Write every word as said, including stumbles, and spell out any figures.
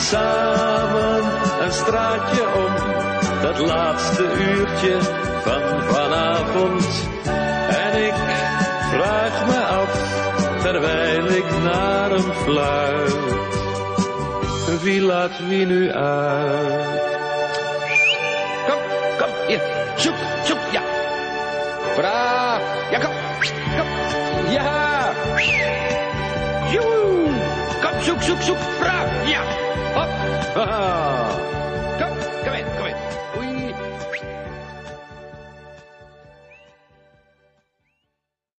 samen een straatje om. Dat laatste uurtje van vanavond. En ik vraag me af, terwijl ik naar hem fluit. Wie laat wie nu uit? Kom, kom, hier, zoek, zoek, ja. Braaf, ja, kom, kom, ja. Joe, kom, zoek, zoek, zoek, braaf, ja. Hop, haha.